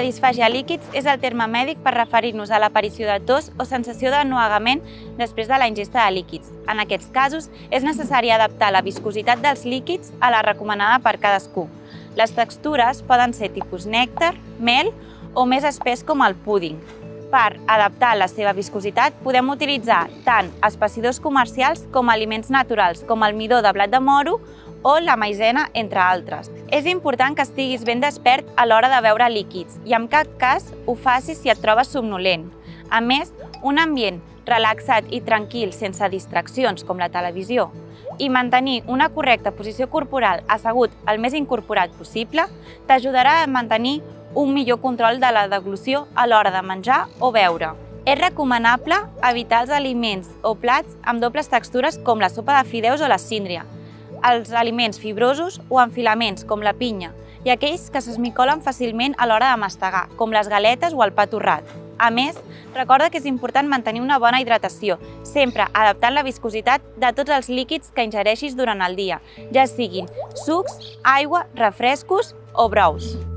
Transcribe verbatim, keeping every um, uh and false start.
disfàgia líquids és el terme mèdic per referir-nos a l'aparició de tos o sensació d'ennuegament després de la ingesta de líquids. En aquests casos, és necessari adaptar la viscositat dels líquids a la recomanada per cadascú. Les textures poden ser tipus nèctar, mel o més espès com el púding. Per adaptar la seva viscositat, podem utilitzar tant espessidors comercials com aliments naturals, com el midó de blat de moro o la maizena, entre altres. És important que estiguis ben despert a l'hora de beure líquids i en cap cas ho facis si et trobes somnolent. A més, un ambient relaxat i tranquil sense distraccions com la televisió i mantenir una correcta posició corporal assegut el més incorporat possible t'ajudarà a mantenir un millor control de la deglució a l'hora de menjar o beure. És recomanable evitar els aliments o plats amb dobles textures com la sopa de fideus o la síndria, els aliments fibrosos o amb filaments com la pinya i aquells que s'esmicolen fàcilment a l'hora de mastegar, com les galetes o el pa torrat. A més, recorda que és important mantenir una bona hidratació, sempre adaptant la viscositat de tots els líquids que ingereixis durant el dia, ja siguin sucs, aigua, refrescos o brous.